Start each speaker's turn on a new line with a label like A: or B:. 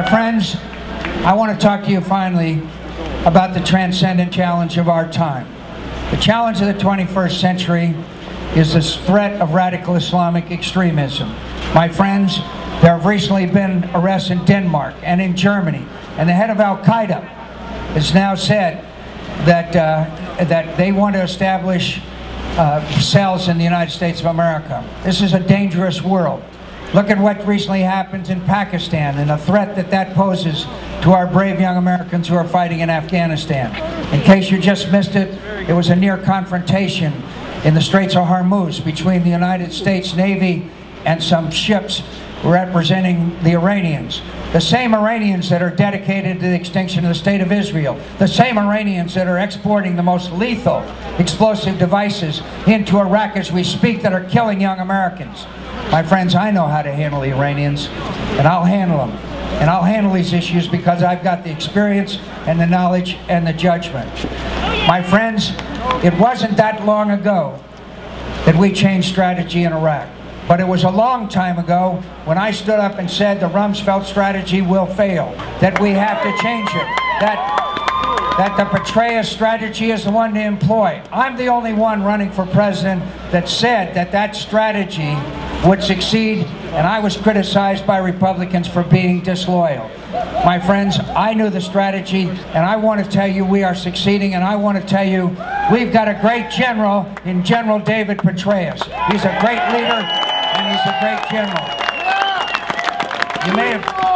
A: My friends, I want to talk to you finally about the transcendent challenge of our time. The challenge of the 21st century is this threat of radical Islamic extremism. My friends, there have recently been arrests in Denmark and in Germany, and the head of Al-Qaeda has now said that they want to establish cells in the United States of America. This is a dangerous world. Look at what recently happened in Pakistan and the threat that poses to our brave young Americans who are fighting in Afghanistan. In case you just missed it, it was a near confrontation in the Straits of Hormuz between the United States Navy and some ships representing the Iranians. The same Iranians that are dedicated to the extinction of the State of Israel. The same Iranians that are exporting the most lethal explosive devices into Iraq as we speak that are killing young Americans. My friends, I know how to handle the Iranians, and I'll handle them. And I'll handle these issues because I've got the experience and the knowledge and the judgment. My friends, it wasn't that long ago that we changed strategy in Iraq. But it was a long time ago when I stood up and said the Rumsfeld strategy will fail, that we have to change it, that the Petraeus strategy is the one to employ. I'm the only one running for president that said that strategy would succeed, and I was criticized by Republicans for being disloyal. My friends, I knew the strategy, and I want to tell you we are succeeding, and I want to tell you we've got a great general in General David Petraeus. He's a great leader, and he's a great general. You may have